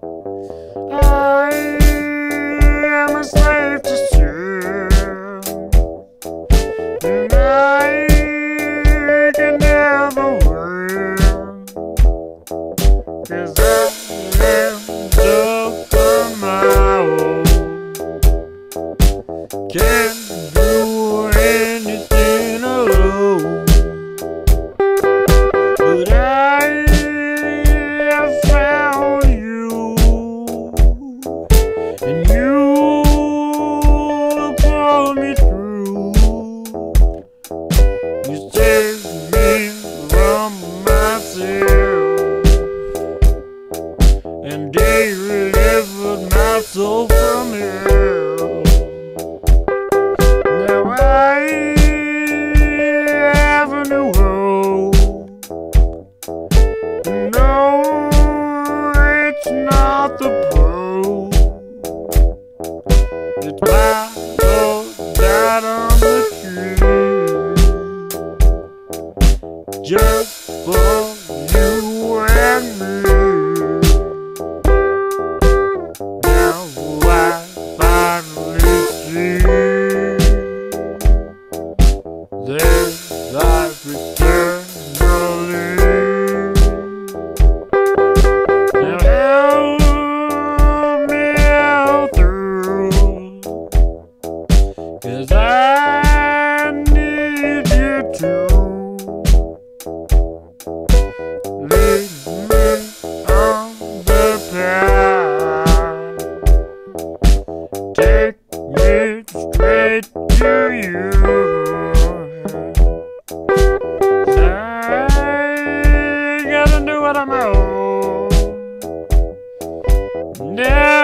I am a slave to sin, and I can never win, 'cause I am just on my own. Can't do anything alone, but I have found you, and you pull me through. You saved me from myself, and they delivered my soul from hell. Now I have a new hope. No, it's not the Pope. It's my soul died on the tree, just for you and me. Now I finally see there's life eternally. Now help me out through, 'cause I need you to lead me on the path, take me straight to you. I gotta do what I'm on. Yeah.